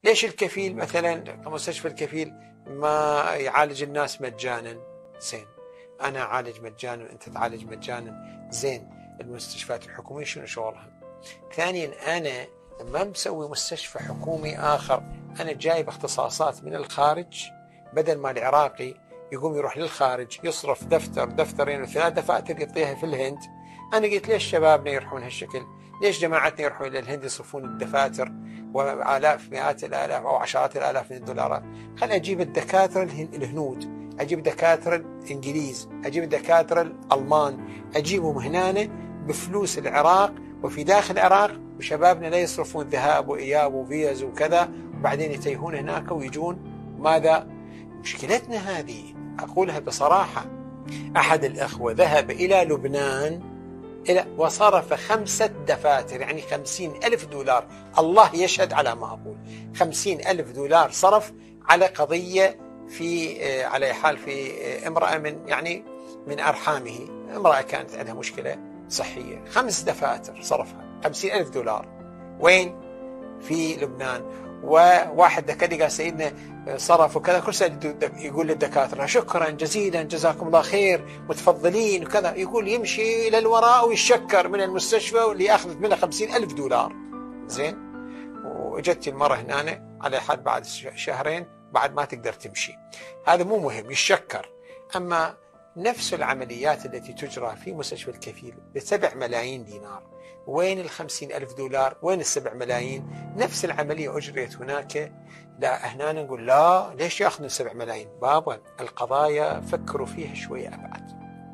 ليش الكفيل مثلا مستشفى الكفيل ما يعالج الناس مجانا؟ زين، أنا أعالج مجانا وأنت تعالج مجانا، زين، المستشفيات الحكومية شنو شغلها؟ ثانيا، أنا ما مسوي مستشفى حكومي آخر، أنا جايب اختصاصات من الخارج، بدل ما العراقي يقوم يروح للخارج يصرف دفتر دفترين وثلاث دفاتر يعطيها في الهند. أنا قلت ليش شبابنا يروحون هالشكل؟ ليش جماعتنا يروحون إلى الهند يصرفون الدفاتر وآلاف مئات الآلاف أو عشرات الآلاف من الدولارات؟ خل أجيب الدكاترة الهنود، أجيب دكاترة الإنجليز، أجيب الدكاترة الألمان، أجيبهم هنا بفلوس العراق وفي داخل العراق، وشبابنا لا يصرفون ذهاب وإياب وفيز وكذا، وبعدين يتيهون هناك ويجون ماذا؟ مشكلتنا هذه أقولها بصراحة. أحد الأخوة ذهب إلى لبنان وصرف 5 دفاتر، يعني 50,000 دولار، الله يشهد على ما أقول، 50,000 دولار صرف على قضية في على حال في امرأة من أرحامه، امرأة كانت عندها مشكلة صحية، 5 دفاتر صرفها 50,000 دولار. وين؟ في لبنان. وواحد دكاترة قال سيدنا صرف وكذا، كل سنة يقول للدكاترة شكرا جزيلا جزاكم الله خير متفضلين وكذا، يقول يمشي إلى الوراء ويشكر من المستشفى واللي أخذت منه 50,000 دولار. زين، وجدت المرة هنا على حال بعد شهرين بعد ما تقدر تمشي. هذا مو مهم، يشكر. أما نفس العمليات التي تجرى في مستشفى الكفيل ب7 ملايين دينار، وين 50,000 دولار؟ وين 7 ملايين؟ نفس العملية أجريت هناك. لا، هنا نقول لا، ليش يأخذون 7 ملايين؟ بابا، القضايا فكروا فيها شوية أبعد.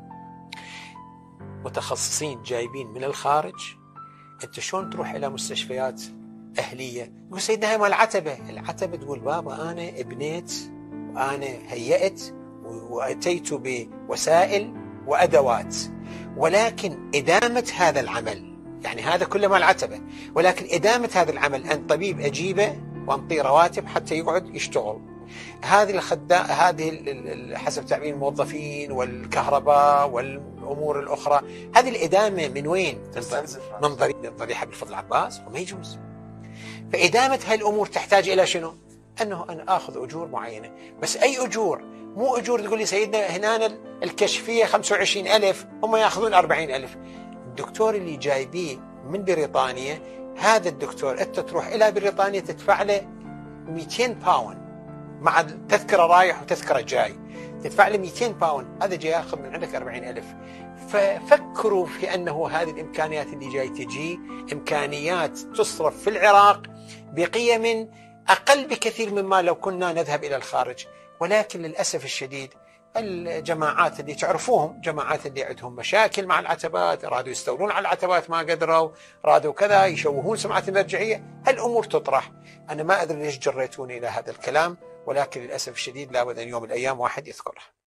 متخصصين جايبين من الخارج. أنت شلون تروح إلى مستشفيات أهلية يقول سيدنا هاي مال العتبة تقول بابا أنا ابنيت وأنا هيأت وأتيت بوسائل وأدوات، ولكن إدامة هذا العمل، يعني هذا كله مال العتبة، ولكن إدامة هذا العمل أن طبيب أجيبه وأنطيه رواتب حتى يقعد يشتغل. هذه حسب تعبير الموظفين والكهرباء والأمور الأخرى، هذه الإدامة من وين؟ من ضريحة بالفضل العباس، وما يجوز. فإدامة هاي الأمور تحتاج إلى شنو؟ أنه أنا آخذ أجور معينة، بس أي أجور؟ مو أجور تقول لي سيدنا هنا الكشفية 25,000 هم يأخذون 40,000. الدكتور اللي جايبيه من بريطانيا، هذا الدكتور أنت تروح إلى بريطانيا تدفع له 200 باوند مع التذكرة رايح وتذكرة جاي، تدفع له 200 باوند، هذا جاي ياخذ من عندك 40,000. ففكروا في أنه هذه الإمكانيات اللي جاي تجي إمكانيات تصرف في العراق بقيم أقل بكثير مما لو كنا نذهب إلى الخارج. ولكن للأسف الشديد الجماعات اللي تعرفوهم، جماعات اللي عندهم مشاكل مع العتبات، أرادوا يستولون على العتبات ما قدروا، أرادوا كذا يشوهون سمعة المرجعية، هالأمور تطرح. أنا ما أدري ليش جريتوني إلى هذا الكلام، ولكن للأسف الشديد لابد أن يوم من الأيام واحد يذكرها.